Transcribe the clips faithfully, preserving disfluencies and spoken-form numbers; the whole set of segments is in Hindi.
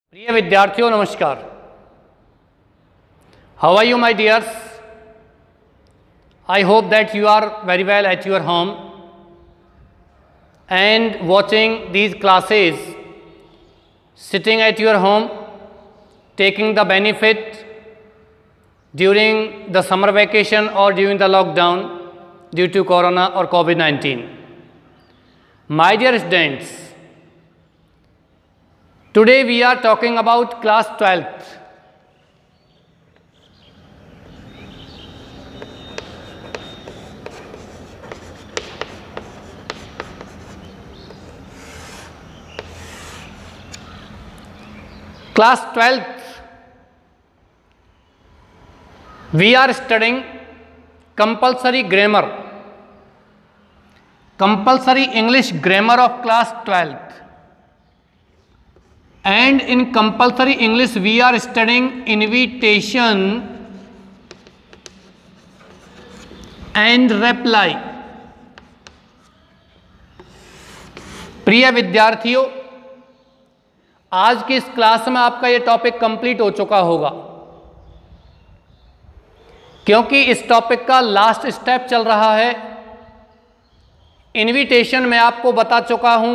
प्रिय विद्यार्थियों नमस्कार। How are you my dears? I hope that you are very well at your home and watching these classes, sitting at your home, taking the benefit during the summer vacation or during the lockdown due to corona or COVID nineteen. My dear students, today we are talking about class twelfth. Class twelfth, we are studying compulsory grammar, compulsory English grammar of class twelfth. And in compulsory English we are studying invitation and reply. प्रिय विद्यार्थियों, आज की इस क्लास में आपका ये टॉपिक कंप्लीट हो चुका होगा, क्योंकि इस टॉपिक का लास्ट स्टेप चल रहा है। इनविटेशन मैं आपको बता चुका हूं।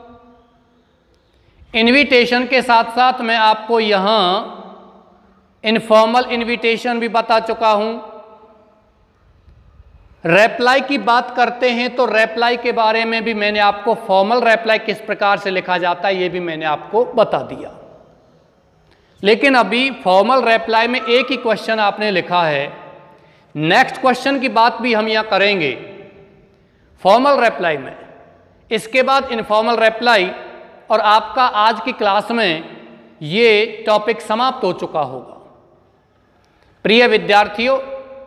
इनविटेशन के साथ साथ मैं आपको यहाँ इनफॉर्मल इनविटेशन भी बता चुका हूँ। रेप्लाई की बात करते हैं तो रेप्लाई के बारे में भी मैंने आपको फॉर्मल रेप्लाई किस प्रकार से लिखा जाता है ये भी मैंने आपको बता दिया। लेकिन अभी फॉर्मल रेप्लाई में एक ही क्वेश्चन आपने लिखा है। नेक्स्ट क्वेश्चन की बात भी हम यहाँ करेंगे फॉर्मल रेप्लाई में। इसके बाद इनफॉर्मल रेप्लाई और आपका आज की क्लास में ये टॉपिक समाप्त हो चुका होगा। प्रिय विद्यार्थियों,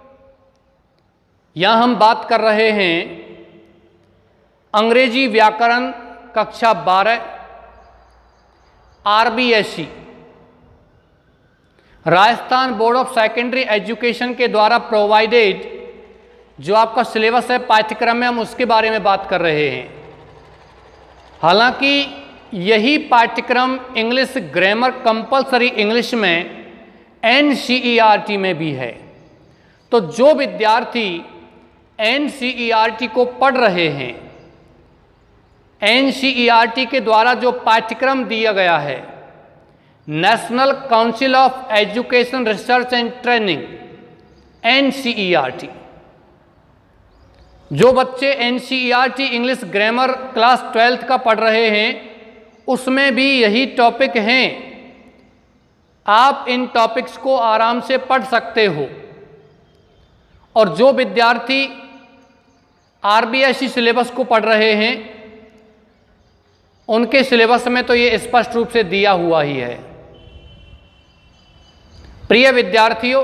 यहाँ हम बात कर रहे हैं अंग्रेजी व्याकरण कक्षा बारह RBSC Rajasthan board of secondary education के द्वारा प्रोवाइडेड जो आपका सिलेबस है, पाठ्यक्रम है, हम उसके बारे में बात कर रहे हैं। हालांकि यही पाठ्यक्रम इंग्लिश ग्रामर कंपलसरी इंग्लिश में एनसीईआरटी में भी है। तो जो विद्यार्थी एनसीईआरटी को पढ़ रहे हैं, एनसीईआरटी के द्वारा जो पाठ्यक्रम दिया गया है, national council of education research and training NCERT, जो बच्चे NCERT English grammar class twelfth का पढ़ रहे हैं उसमें भी यही टॉपिक हैं। आप इन टॉपिक्स को आराम से पढ़ सकते हो। और जो विद्यार्थी आरबीएससी सिलेबस को पढ़ रहे हैं उनके सिलेबस में तो ये स्पष्ट रूप से दिया हुआ ही है। प्रिय विद्यार्थियों,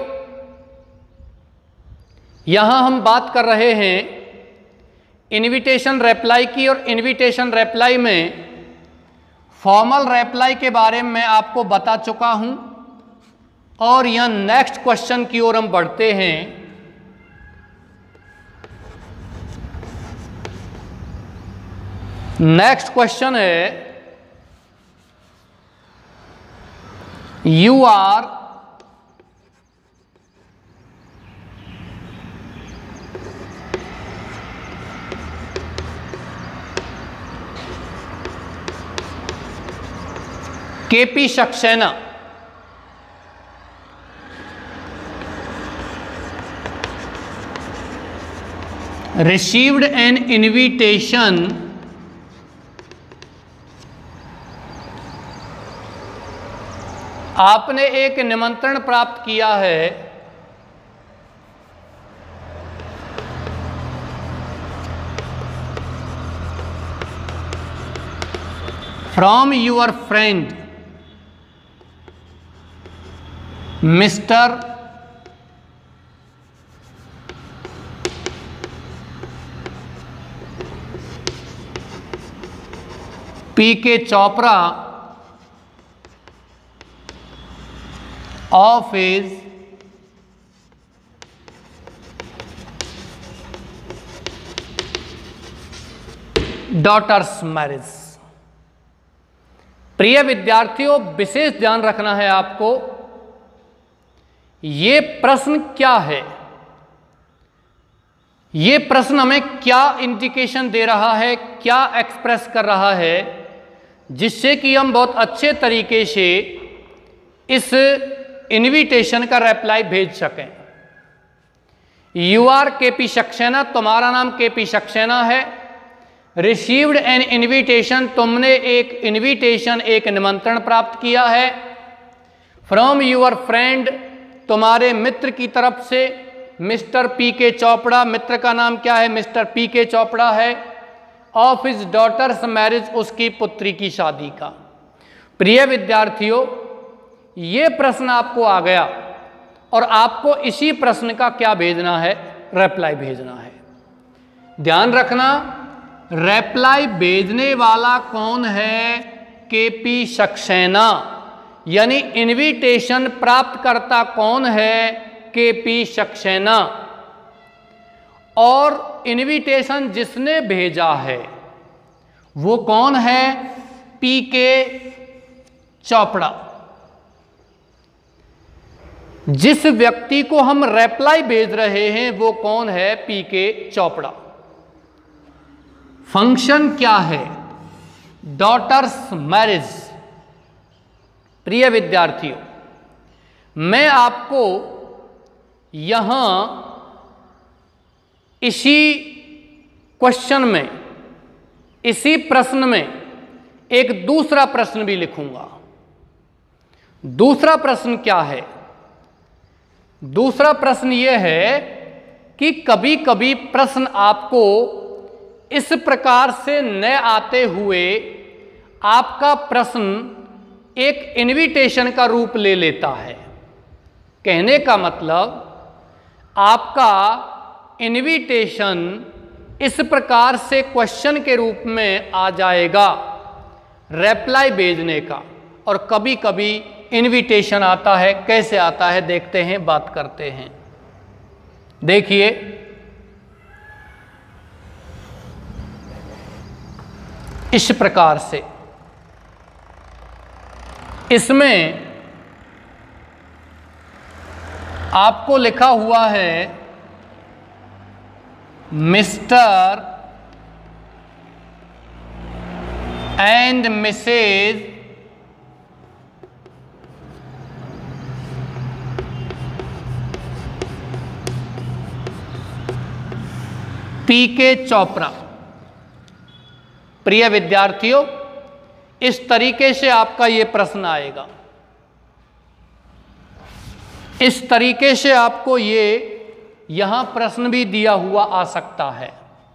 यहां हम बात कर रहे हैं इनविटेशन रेप्लाई की, और इनविटेशन रेप्लाई में फॉर्मल रेप्लाई के बारे में मैं आपको बता चुका हूं। और यहां नेक्स्ट क्वेश्चन की ओर हम बढ़ते हैं। नेक्स्ट क्वेश्चन है, you are KP Saxena received an invitation आपने एक निमंत्रण प्राप्त किया है from your friend mister P K Chopra of his daughter's marriage. प्रिय विद्यार्थियों, विशेष ध्यान रखना है आपको, ये प्रश्न क्या है, ये प्रश्न हमें क्या इंडिकेशन दे रहा है, क्या एक्सप्रेस कर रहा है, जिससे कि हम बहुत अच्छे तरीके से इस इनविटेशन का रिप्लाई भेज सकें। You are K P Saxena, तुम्हारा नाम के पी सक्सेना है। रिसीव्ड एन इनविटेशन, तुमने एक इनविटेशन, एक निमंत्रण प्राप्त किया है। फ्रॉम यूर फ्रेंड, तुम्हारे मित्र की तरफ से, मिस्टर पी के चोपड़ा, मित्र का नाम क्या है, मिस्टर पी के चोपड़ा है। ऑफ हिज डॉटर्स मैरिज, उसकी पुत्री की शादी का। प्रिय विद्यार्थियों, ये प्रश्न आपको आ गया और आपको इसी प्रश्न का क्या भेजना है, रिप्लाई भेजना है। ध्यान रखना, रिप्लाई भेजने वाला कौन है, के पी सक्सेना, यानी इनविटेशन प्राप्त करता कौन है, के पी सक्सेना। और इनविटेशन जिसने भेजा है वो कौन है, पी के चोपड़ा। जिस व्यक्ति को हम रिप्लाई भेज रहे हैं वो कौन है, पी के चोपड़ा। फंक्शन क्या है, डॉटर्स मैरिज। प्रिय विद्यार्थियों, मैं आपको यहां इसी क्वेश्चन में, इसी प्रश्न में एक दूसरा प्रश्न भी लिखूंगा। दूसरा प्रश्न क्या है, दूसरा प्रश्न यह है कि कभी कभी प्रश्न आपको इस प्रकार से न आते हुए आपका प्रश्न एक इनविटेशन का रूप ले लेता है। कहने का मतलब, आपका इनविटेशन इस प्रकार से क्वेश्चन के रूप में आ जाएगा रिप्लाई भेजने का, और कभी कभी इनविटेशन आता है। कैसे आता है देखते हैं, बात करते हैं। देखिए, इस प्रकार से इसमें आपको लिखा हुआ है mister and Mrs P K Chopra. प्रिय विद्यार्थियों, इस तरीके से आपका ये प्रश्न आएगा। इस तरीके से आपको ये यहां प्रश्न भी दिया हुआ आ सकता है।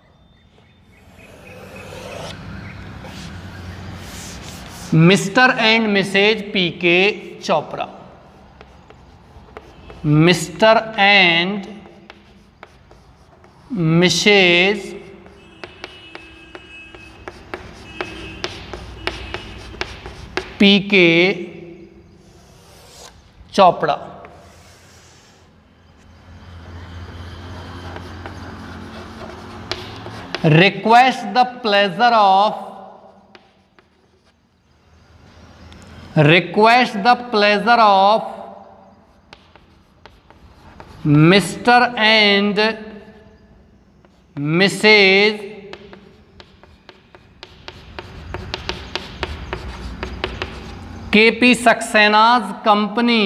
Mister and Mrs P K Chopra, mister and Mrs P K Chopra. Request the pleasure of request the pleasure of mister and Mrs K P Saxena's company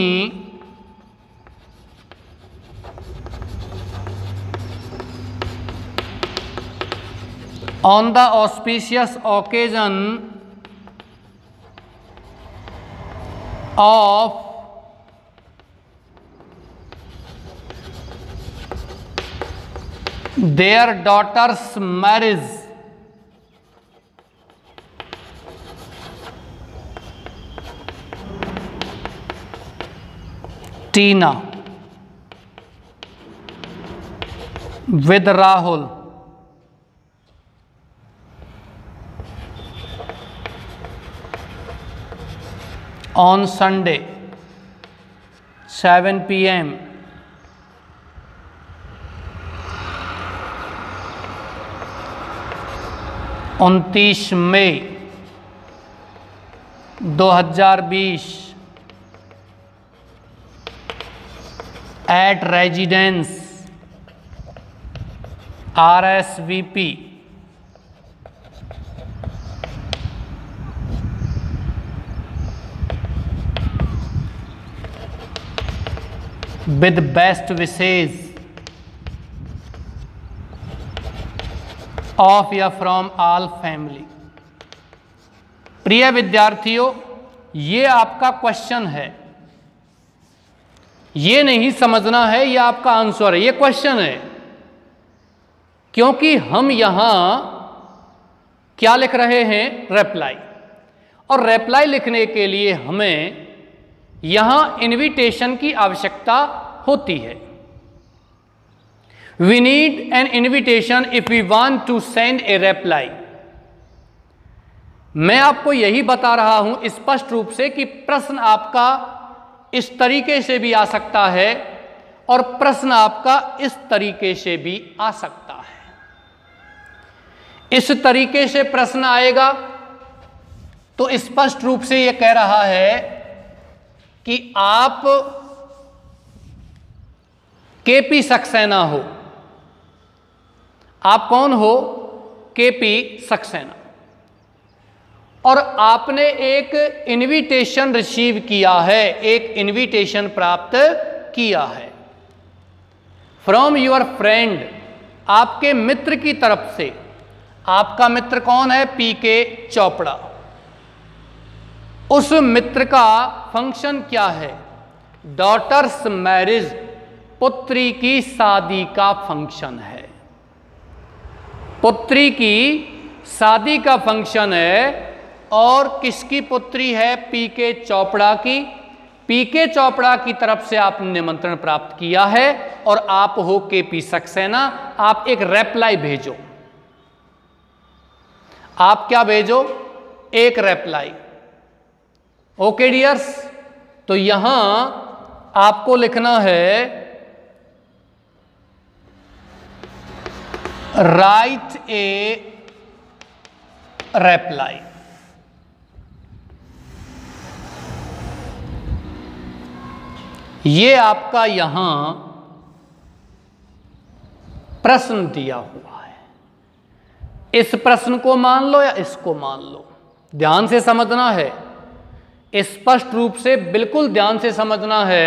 on the auspicious occasion of their daughter's marriage. Tina with Rahul on Sunday seven p m उनतीस मई दो हज़ार बीस at residence R S V P with best wishes of या from all family। प्रिय विद्यार्थियों, ये आपका क्वेश्चन है, ये नहीं समझना है ये आपका आंसर है, ये क्वेश्चन है। क्योंकि हम यहां क्या लिख रहे हैं? रिप्लाई। और रिप्लाई लिखने के लिए हमें यहां इनविटेशन की आवश्यकता होती है। We need an invitation if we want to send a reply. मैं आपको यही बता रहा हूं स्पष्ट रूप से कि प्रश्न आपका इस तरीके से भी आ सकता है और प्रश्न आपका इस तरीके से भी आ सकता है। इस तरीके से प्रश्न आएगा तो स्पष्ट रूप से यह कह रहा है कि आप केपी सक्सेना हो। आप कौन हो? केपी सक्सेना। और आपने एक इनविटेशन रिसीव किया है, एक इनविटेशन प्राप्त किया है फ्रॉम योर फ्रेंड, आपके मित्र की तरफ से। आपका मित्र कौन है? P K Chopra. उस मित्र का फंक्शन क्या है? डॉटर्स मैरिज, पुत्री की शादी का फंक्शन है। पुत्री की शादी का फंक्शन है। और किसकी पुत्री है? पी के चोपड़ा की। पी के चोपड़ा की तरफ से आपने निमंत्रण प्राप्त किया है और आप हो के पी सक्सेना। आप एक रिप्लाई भेजो। आप क्या भेजो? एक रिप्लाई। ओके डियर्स, तो यहां आपको लिखना है राइट ए रिप्लाई। ये आपका यहां प्रश्न दिया हुआ है। इस प्रश्न को मान लो या इसको मान लो, ध्यान से समझना है, स्पष्ट रूप से बिल्कुल ध्यान से समझना है।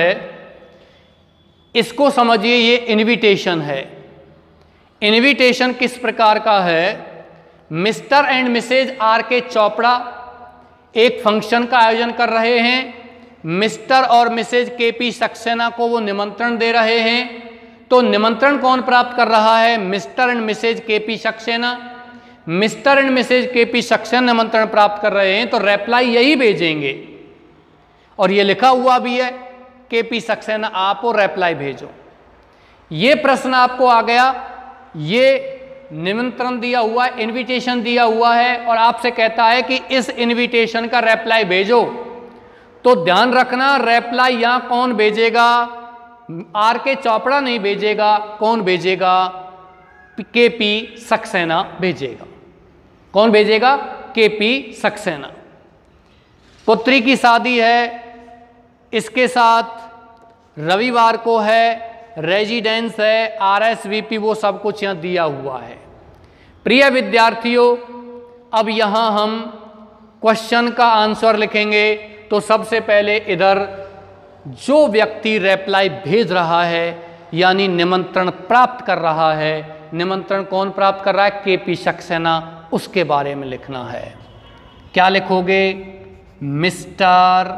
इसको समझिए, ये इनविटेशन है। इनविटेशन किस प्रकार का है? Mister and Mrs R K Chopra एक फंक्शन का आयोजन कर रहे हैं। मिस्टर और मिसेज के पी सक्सेना को वो निमंत्रण दे रहे हैं। तो निमंत्रण कौन प्राप्त कर रहा है? Mister and Mrs K P Saxena. Mister and Mrs K P Saxena निमंत्रण प्राप्त कर रहे हैं, तो रिप्लाई यही भेजेंगे। और ये लिखा हुआ भी है के पी सक्सेना आप और रिप्लाई भेजो। ये प्रश्न आपको आ गया, ये निमंत्रण दिया हुआ है, इनविटेशन दिया हुआ है और आपसे कहता है कि इस इनविटेशन का रिप्लाई भेजो। तो ध्यान रखना, रिप्लाई यहां कौन भेजेगा? आर के चोपड़ा नहीं भेजेगा। कौन भेजेगा? के पी सक्सेना भेजेगा। कौन भेजेगा? के पी सक्सेना। पुत्री की शादी है, इसके साथ रविवार को है, रेजिडेंस है, आर एस वी पी, वो सब कुछ यहाँ दिया हुआ है। प्रिय विद्यार्थियों, अब यहाँ हम क्वेश्चन का आंसर लिखेंगे। तो सबसे पहले इधर जो व्यक्ति रिप्लाई भेज रहा है यानी निमंत्रण प्राप्त कर रहा है, निमंत्रण कौन प्राप्त कर रहा है? के पी सक्सेना, उसके बारे में लिखना है। क्या लिखोगे? Mister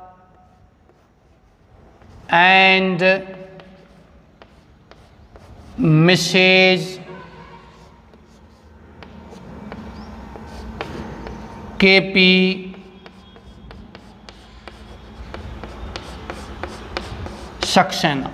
and Mrs K P Saxena.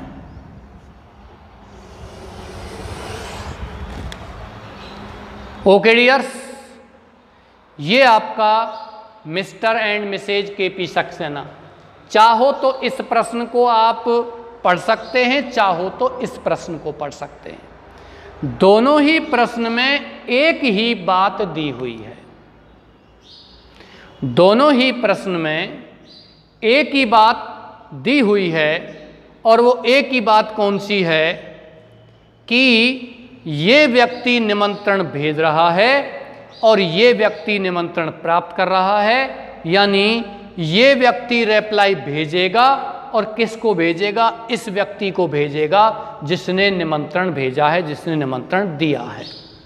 Okay dears, ये आपका mister and Mrs K P Saxena. चाहो तो इस प्रश्न को आप पढ़ सकते हैं, चाहो तो इस प्रश्न को पढ़ सकते हैं। दोनों ही प्रश्न में एक ही बात दी हुई है। दोनों ही प्रश्न में एक ही बात दी हुई है और वो एक ही बात कौन सी है कि ये व्यक्ति निमंत्रण भेज रहा है और ये व्यक्ति निमंत्रण प्राप्त कर रहा है, यानी ये व्यक्ति रिप्लाई भेजेगा और किसको भेजेगा? इस व्यक्ति को भेजेगा जिसने निमंत्रण भेजा है, जिसने निमंत्रण दिया है।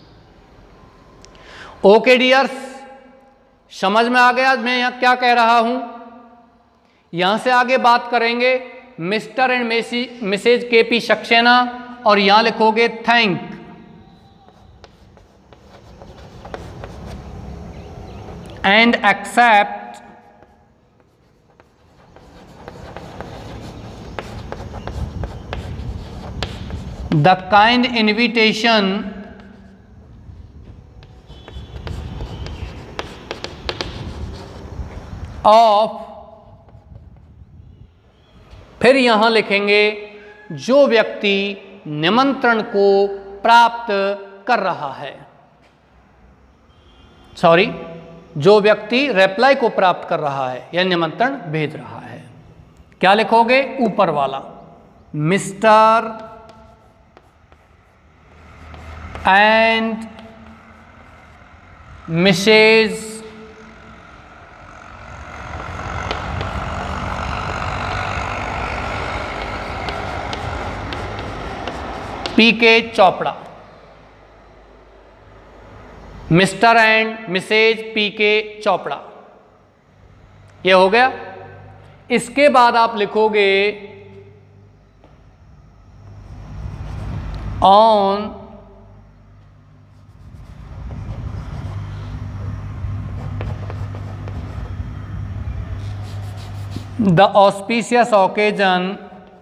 ओके डियर्स, समझ में आ गया मैं यहां क्या कह रहा हूं? यहां से आगे बात करेंगे mister and Mrs K P Saxena और यहां लिखोगे thank and accept the kind invitation of, फिर यहां लिखेंगे जो व्यक्ति निमंत्रण को प्राप्त कर रहा है, सॉरी जो व्यक्ति रिप्लाई को प्राप्त कर रहा है या निमंत्रण भेज रहा है। क्या लिखोगे? ऊपर वाला mister and Mrs P K Chopra, mister and Mrs P K Chopra, ये हो गया। इसके बाद आप लिखोगे on the auspicious occasion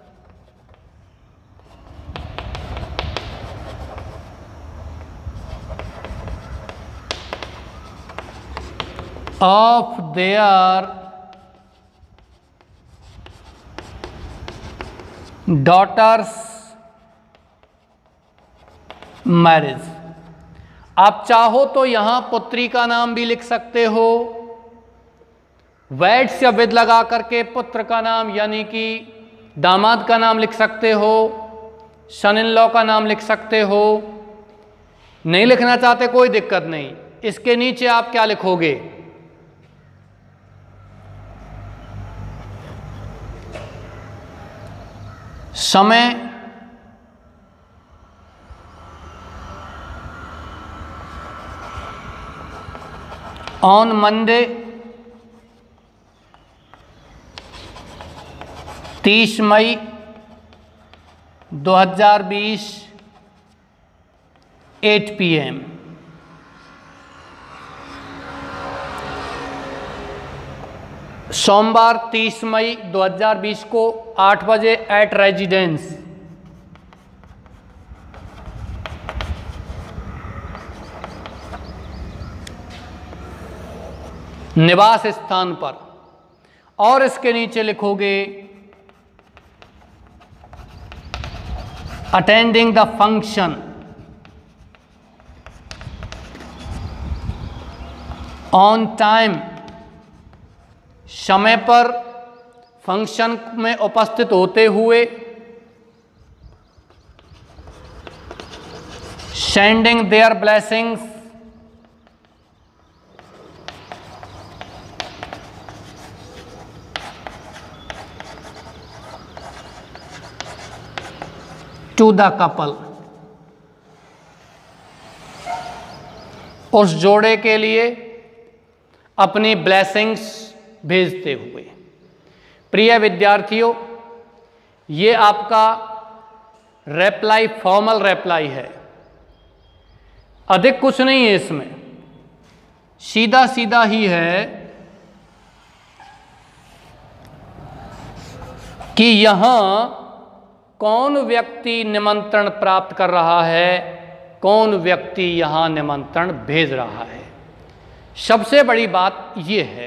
of their daughter's marriage। आप चाहो तो यहां पुत्री का नाम भी लिख सकते हो, वैट्स या विद लगा करके पुत्र का नाम यानी कि दामाद का नाम लिख सकते हो, सन इन लॉ का नाम लिख सकते हो। नहीं लिखना चाहते कोई दिक्कत नहीं, इसके नीचे आप क्या लिखोगे? समय ऑन मंडे तीस मई दो हजार बीस एट पी एम। सोमवार तीस मई दो हजार बीस को आठ बजे एट रेजिडेंस। निवास स्थान पर, और इसके नीचे लिखोगे attending the function on time, समय पर फंक्शन में उपस्थित होते हुए, sending their blessings, to the couple, उस जोड़े के लिए अपनी ब्लेसिंग्स भेजते हुए। प्रिय विद्यार्थियों, ये आपका रिप्लाई फॉर्मल रिप्लाई है, अधिक कुछ नहीं है इसमें, सीधा सीधा ही है कि यहां कौन व्यक्ति निमंत्रण प्राप्त कर रहा है, कौन व्यक्ति यहां निमंत्रण भेज रहा है। सबसे बड़ी बात यह है,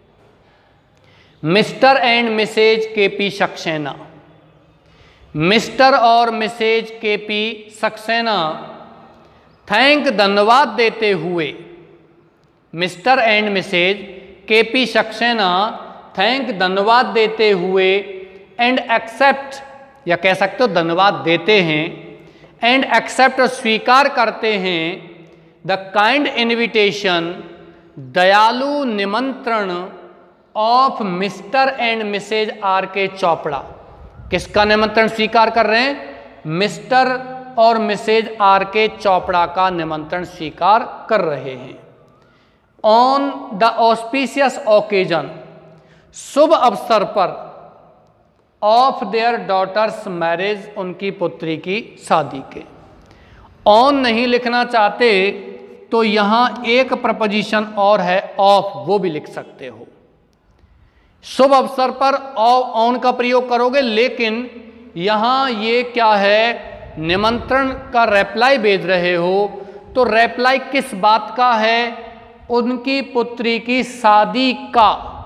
mister and Mrs K P Saxena, mister और Mrs K P Saxena thank धन्यवाद देते हुए mister and Mrs KP Saxena thank धन्यवाद देते हुए एंड एक्सेप्ट या कह सकते हो धन्यवाद देते हैं एंड एक्सेप्ट स्वीकार करते हैं द काइंड इनविटेशन दयालु निमंत्रण of mister and Mrs R K Chopra. किसका निमंत्रण स्वीकार कर रहे हैं? मिस्टर और मिसेज आर के चोपड़ा का निमंत्रण स्वीकार कर रहे हैं। ऑन द ऑस्पिशियस ओकेजन शुभ अवसर पर ऑफ देयर डॉटर्स मैरिज उनकी पुत्री की शादी के। ऑन नहीं लिखना चाहते तो यहां एक प्रपोजिशन और है ऑफ, वो भी लिख सकते हो। शुभ अवसर पर ऑन का प्रयोग करोगे, लेकिन यहां ये क्या है? निमंत्रण का रिप्लाई भेज रहे हो, तो रिप्लाई किस बात का है? उनकी पुत्री की शादी का,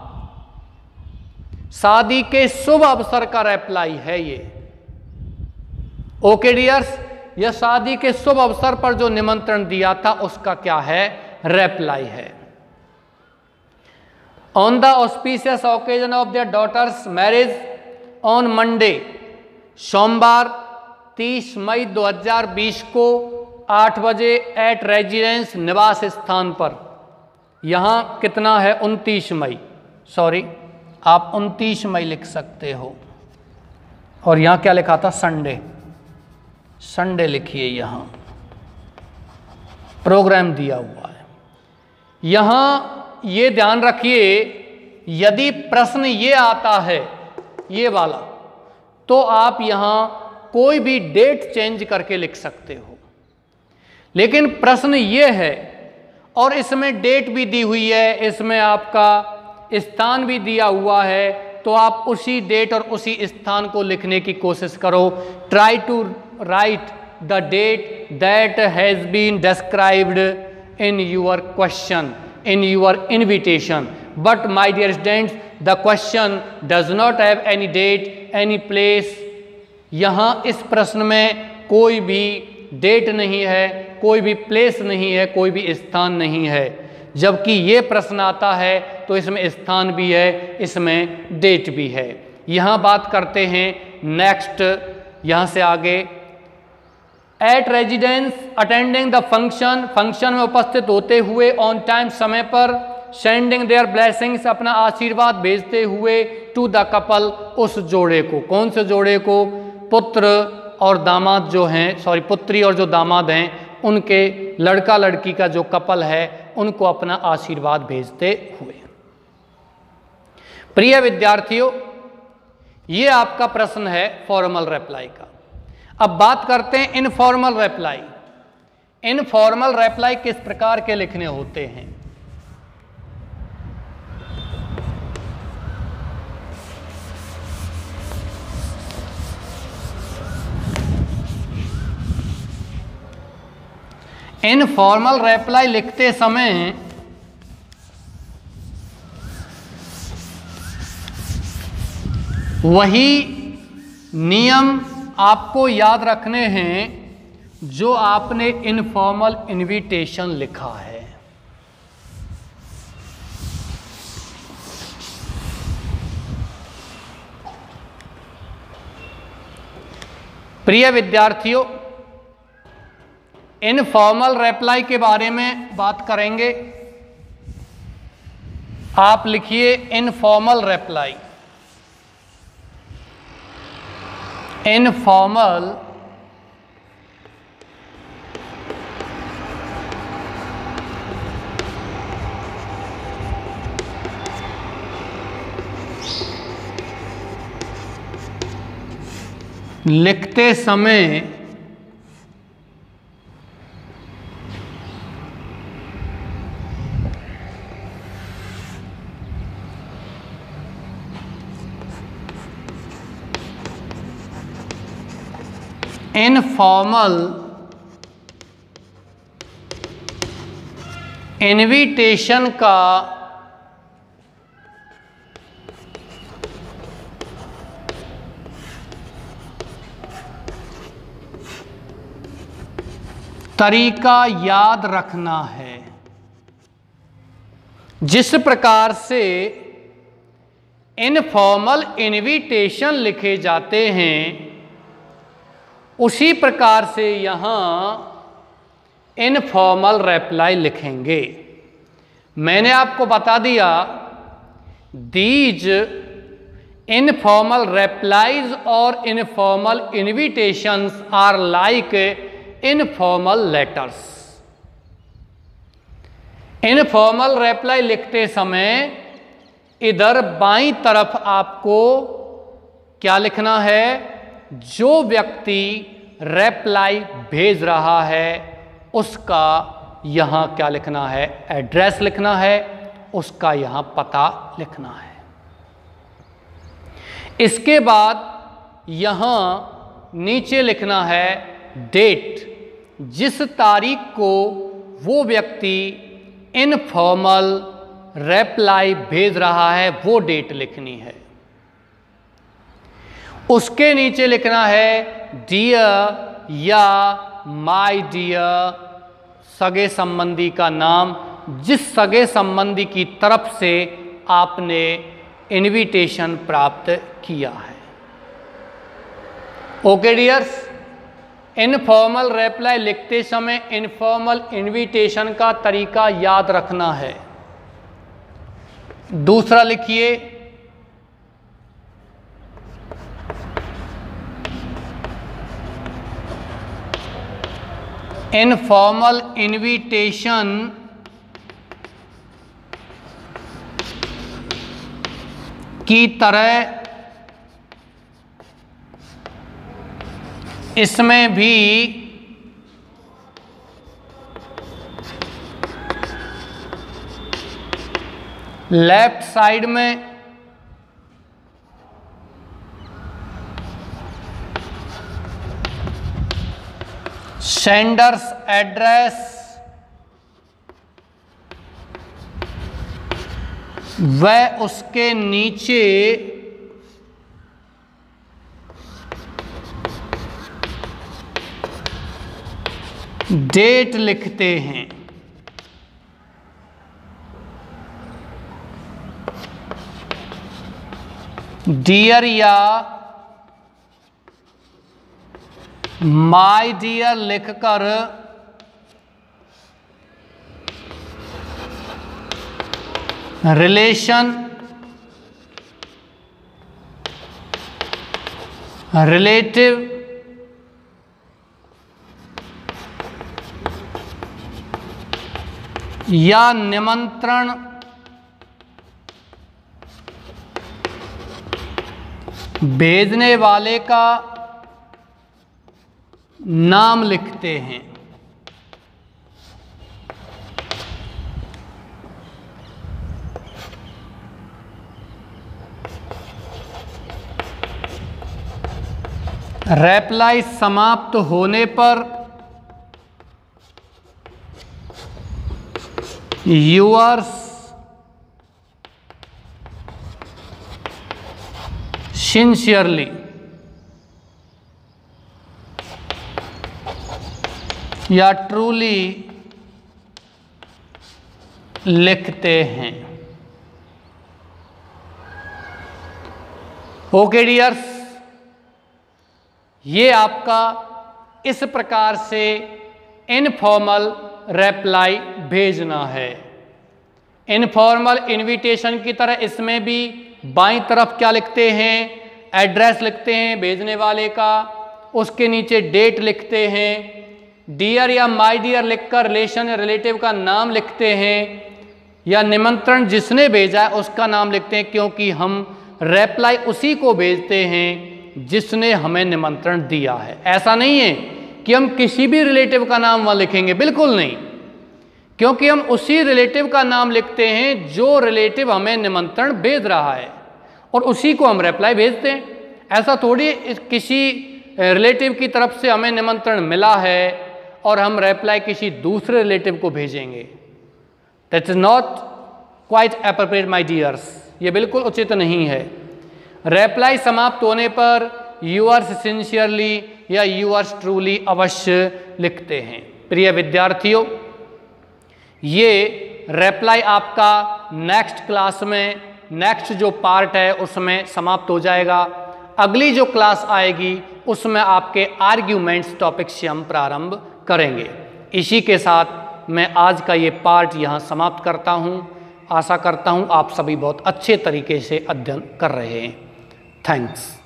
शादी के शुभ अवसर का रिप्लाई है ये। ओके डियर्स, यह शादी के शुभ अवसर पर जो निमंत्रण दिया था उसका क्या है? रिप्लाई है। On the auspicious occasion of their daughter's marriage on Monday, सोमवार तीस मई दो हज़ार बीस को आठ बजे एट रेजिडेंस निवास स्थान पर। यहां कितना है? उनतीस मई, सॉरी आप उनतीस मई लिख सकते हो। और यहां क्या लिखा था? संडे, संडे लिखिए, यहां प्रोग्राम दिया हुआ है। यहां ये ध्यान रखिए, यदि प्रश्न ये आता है ये वाला, तो आप यहां कोई भी डेट चेंज करके लिख सकते हो। लेकिन प्रश्न ये है और इसमें डेट भी दी हुई है, इसमें आपका स्थान भी दिया हुआ है, तो आप उसी डेट और उसी स्थान को लिखने की कोशिश करो। Try to write the date that has been described in your question, in your invitation, but my dear students, the question does not have any date, any place. यहाँ इस प्रश्न में कोई भी डेट नहीं है, कोई भी प्लेस नहीं है, कोई भी स्थान नहीं है। जबकि ये प्रश्न आता है तो इसमें स्थान भी है, इसमें डेट भी है। यहाँ बात करते हैं नेक्स्ट, यहाँ से आगे। At residence attending the function, function में उपस्थित होते हुए, ऑन टाइम समय पर, सेंडिंग देयर ब्लेसिंग्स अपना आशीर्वाद भेजते हुए, टू द कपल उस जोड़े को। कौन से जोड़े को? पुत्र और दामाद जो हैं, सॉरी पुत्री और जो दामाद हैं, उनके लड़का लड़की का जो कपल है उनको अपना आशीर्वाद भेजते हुए। प्रिय विद्यार्थियों, ये आपका प्रश्न है फॉर्मल रिप्लाई का। अब बात करते हैं इनफॉर्मल रिप्लाई। इनफॉर्मल रिप्लाई किस प्रकार के लिखने होते हैं? इनफॉर्मल रिप्लाई लिखते समय वही नियम आपको याद रखने हैं जो आपने इनफॉर्मल इनविटेशन लिखा है। प्रिय विद्यार्थियों, इनफॉर्मल रिप्लाई के बारे में बात करेंगे। आप लिखिए इनफॉर्मल रिप्लाई। इनफॉर्मल लिखते समय इनफॉर्मल इनविटेशन का तरीका याद रखना है। जिस प्रकार से इनफॉर्मल इनविटेशन लिखे जाते हैं उसी प्रकार से यहाँ इनफॉर्मल रिप्लाई लिखेंगे। मैंने आपको बता दिया दीज इनफॉर्मल रिप्लाईज और informal invitations are like informal letters. Informal reply लिखते समय इधर बाईं तरफ आपको क्या लिखना है, जो व्यक्ति रिप्लाई भेज रहा है उसका यहां क्या लिखना है, एड्रेस लिखना है, उसका यहां पता लिखना है। इसके बाद यहां नीचे लिखना है डेट, जिस तारीख को वो व्यक्ति इनफॉर्मल रिप्लाई भेज रहा है वो डेट लिखनी है। उसके नीचे लिखना है डियर या माय डियर, सगे संबंधी का नाम, जिस सगे संबंधी की तरफ से आपने इनविटेशन प्राप्त किया है। ओके डियर्स, इनफॉर्मल रिप्लाई लिखते समय इनफॉर्मल इनविटेशन का तरीका याद रखना है। दूसरा लिखिए, इनफॉर्मल इनविटेशन की तरह इसमें भी लेफ्ट साइड में सेंडर्स एड्रेस व उसके नीचे डेट लिखते हैं। डियर या माय डियर लिखकर रिलेशन, रिलेटिव, या निमंत्रण भेजने वाले का नाम लिखते हैं। रिप्लाई समाप्त होने पर yours sincerely या ट्रूली लिखते हैं। ओके डियर्स, ये आपका इस प्रकार से इनफॉर्मल रिप्लाई भेजना है। इनफॉर्मल इनविटेशन की तरह इसमें भी बाईं तरफ क्या लिखते हैं, एड्रेस लिखते हैं भेजने वाले का, उसके नीचे डेट लिखते हैं, डियर या माय डियर लिखकर रिलेशन या रिलेटिव का नाम लिखते हैं, या निमंत्रण जिसने भेजा है उसका नाम लिखते हैं, क्योंकि हम रिप्लाई उसी को भेजते हैं जिसने हमें निमंत्रण दिया है। ऐसा नहीं है कि हम किसी भी रिलेटिव का नाम वहां लिखेंगे, बिल्कुल नहीं, क्योंकि हम उसी रिलेटिव का नाम लिखते हैं जो रिलेटिव हमें निमंत्रण भेज रहा है और उसी को हम रिप्लाई भेजते हैं। ऐसा थोड़ी किसी रिलेटिव की तरफ से हमें निमंत्रण मिला है और हम रिप्लाई किसी दूसरे रिलेटिव को भेजेंगे। That is not quite appropriate my dears, ये बिल्कुल उचित नहीं है। रिप्लाई समाप्त होने पर यूअर्स सिंसियरली या यूअर्स ट्रूली अवश्य लिखते हैं। प्रिय विद्यार्थियों, ये रेप्लाई आपका नेक्स्ट क्लास में, नेक्स्ट जो पार्ट है उसमें समाप्त हो जाएगा। अगली जो क्लास आएगी उसमें आपके आर्ग्यूमेंट्स टॉपिक से हम प्रारंभ करेंगे। इसी के साथ मैं आज का ये पार्ट यहाँ समाप्त करता हूँ। आशा करता हूँ आप सभी बहुत अच्छे तरीके से अध्ययन कर रहे हैं। थैंक्स।